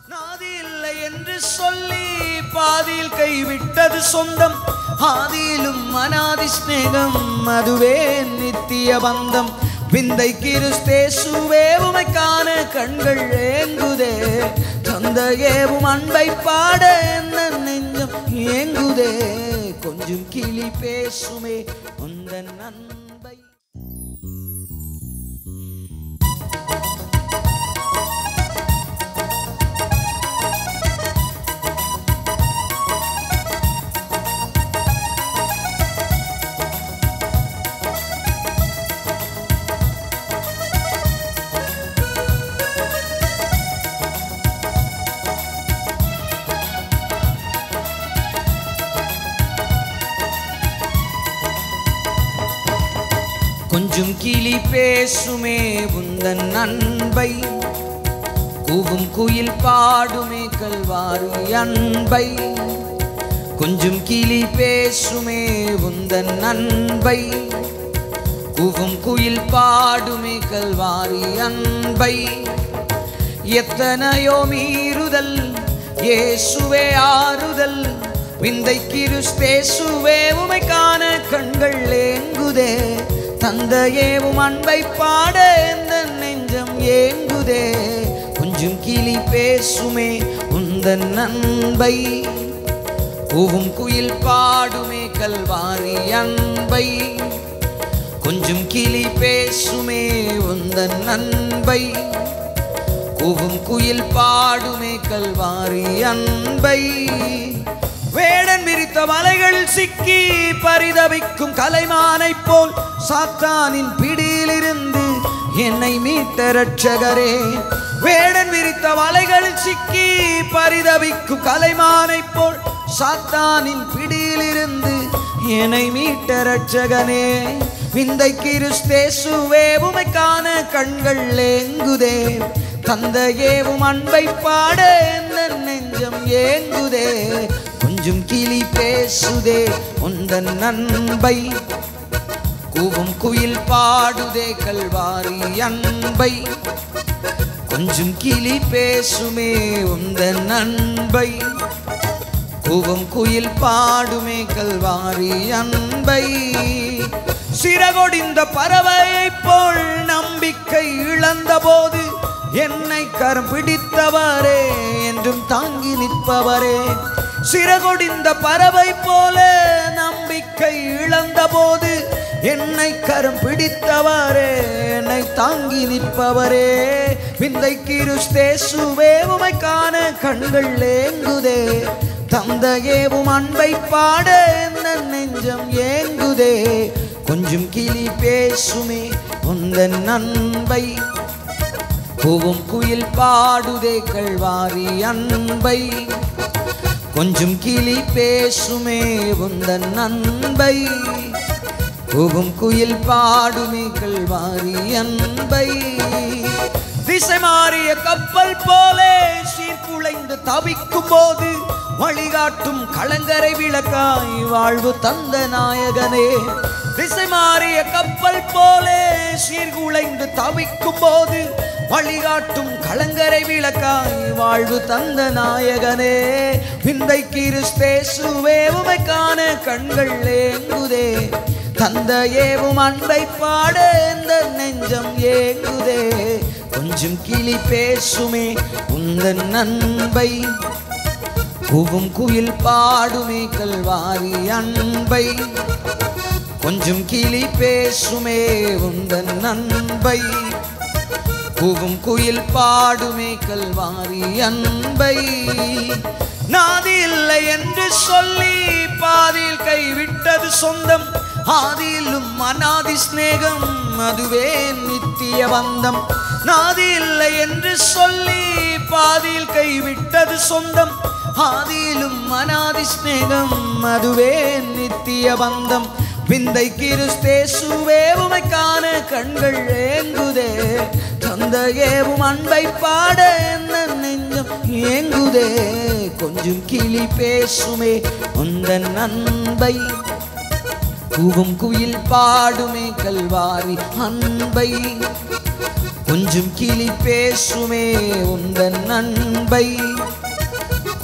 நாதி இல்லை என்று சொல்லி பாதியில் கைவிட்டது சொந்தம், ஆதியிலும் அநாதி ஸ்நேகம் அதுவே நித்திய பந்தம். விந்தை கிறிஸ்தேசுவே உமை காண கண்கள் ஏங்குதே, தந்தையேவும் அன்பை பாட என்ன நெஞ்சம் ஏங்குதே. கொஞ்சம் கிளி பேசுமே உந்தன் அன்பை. கொஞ்சம் கிளி பேசுமே உந்தன் அன்பை, கூவும் குயில் பாடுமே கல்வாரி அன்பை. கொஞ்சம் கிளி பேசுமே உந்தன் அன்பை, கூவும் குயில் பாடுமே கல்வாரி அன்பை. எத்தனையோ மீறுதல் இயேசுவே ஆறுதல், விந்தை கிறிஸ்தேசுவே உமை காண கண்கள் ஏங்குதே. தந்தையேவும் அன்பை பாட எந்த நெஞ்சம் ஏங்குதே. கொஞ்சம் கிளி பேசுமே உந்தன் அன்பை, கூவும் குயில் பாடுமே கல்வாரி அன்பை. கொஞ்சம் கிளி பேசுமே உந்தன் அன்பை, கூவும் குயில் பாடுமே கல்வாரி அன்பை. வேடன் விரித்த வலைகளில் சிக்கி பரிதவிக்கும் கலைமானை போல் சாத்தானின் பிடியிலிருந்து என்னை மீட்ட இரட்சகரே. வேடன் விரித்த வலைகளில் சிக்கி பரிதவிக்கும் கலைமானை போல் சாத்தானின் பிடியிலிருந்து என்னை மீட்ட இரட்சகனே. விந்தை கிறிஸ்தேசுவே உமை காண கண்கள் ஏங்குதே, தந்தையேவும் அன்பை பாட என்ன நெஞ்சம் ஏங்குதே. கொஞ்சம் கிளி பேசுதே உந்தன் அன்பை, கூவும் குயில் பாடுதே கல்வாரி அன்பை. கொஞ்சம் கிளி பேசுமே உந்தன் அன்பை, கூவும் குயில் பாடுமே கல்வாரி அன்பை. சிறகொடிந்த பறவையை போல் நம்பிக்கை இழந்த போது என்னை கரம் பிடித்தவரே என்றும் தாங்கி நிற்பவரே. சிறகொடிந்த பறவை போல நம்பிக்கை இழந்த போது என்னை கரம் பிடித்தவரே, என்னை தாங்கி நிற்பவரே. விந்தை கிறிஸ்தேசுவே உமை காண கண்கள் ஏங்குதே, தந்தையேவும் அன்பை பாட என்ன நெஞ்சம் ஏங்குதே. கொஞ்சம் கிளி பேசுமே உந்தன் அன்பை, கூவும் குயில் பாடுதே கல்வாரி அன்பை. கொஞ்சம் கிளி பேசுமே உந்தன் அன்பை, கூவும் குயில் பாடுமே கல்வாரி அன்பை. திசை மாறிய கப்பல் போலே சீர்குலைந்து தவிக்கும் போது வழிகாட்டும் கலங்கரை விளக்காய் வாழ்வு தந்த நாயகனே. திசை மாறிய கப்பல் போலே சீர்குலைந்து தவிக்கும் போது வழிகாட்டும் கலங்கரை விளக்காய் வாழ்வு தந்த நாயகனே. விந்தை கிறிஸ்தேசுவே உமை காண கண்கள் ஏங்குதே, தந்தையேவும் அன்பை பாட எந்த நெஞ்சம் ஏங்குதே. கொஞ்சம் கிளி பேசுமே உந்தன் அன்பை, கூவும் குயில் பாடுமே கல்வாரி அன்பை. கொஞ்சம் கிளி பேசுமே உந்தன் அன்பை, கூவும் குயில் பாடுமே கல்வாரி அன்பை. நாதி இல்லை என்று சொல்லி பாதியில் கைவிட்டது சொந்தம், ஆதியிலும் அநாதி ஸ்நேகம் அதுவே நித்திய பந்தம். நாதி இல்லை என்று சொல்லி பாதியில் கைவிட்டது சொந்தம், ஆதியிலும் அநாதி ஸ்நேகம் அதுவே நித்திய பந்தம். விந்தை கிறிஸ்தேசுவே உமை காண கண்கள் ஏங்குதே, தந்தையேவும் அன்பை பாட என்ன நெஞ்சம் ஏங்குதே. கொஞ்சம் கிளி பேசுமே உந்தன் அன்பை, கூவும் குயில் பாடுமே கல்வாரி அன்பை. கொஞ்சம் கிளி பேசுமே உந்தன் அன்பை,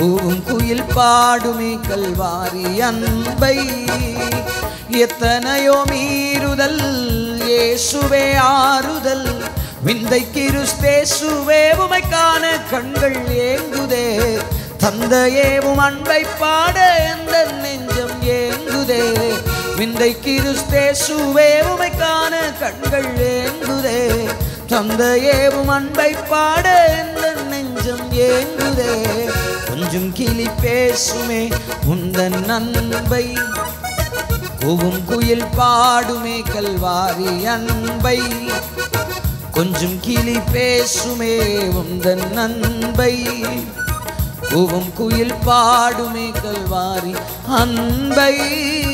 கூவும் குயில் பாடுமே கல்வாரி அன்பை. எத்தனையோ மீறுதல் இயேசுவே ஆறுதல், விந்தை கிறிஸ்தேசுவே உமை காண கண்கள் ஏங்குதே. தந்தையேவும் அன்பை பாட எந்த நெஞ்சம் ஏங்குதே. விந்தை கிறிஸ்தேசுவே உமை காண கண்கள் ஏங்குதே. தந்தையேவும் அன்பை பாட எந்த நெஞ்சம் ஏங்குதே. கொஞ்சம் கிளி பேசுமே உந்தன் அன்பை, கூவும் குயில் பாடுமே கல்வாரி அன்பை. கொஞ்சம் கிளி பேசுமே உந்தன் அன்பை, கூவும் குயில் பாடுமே கல்வாரி அன்பை.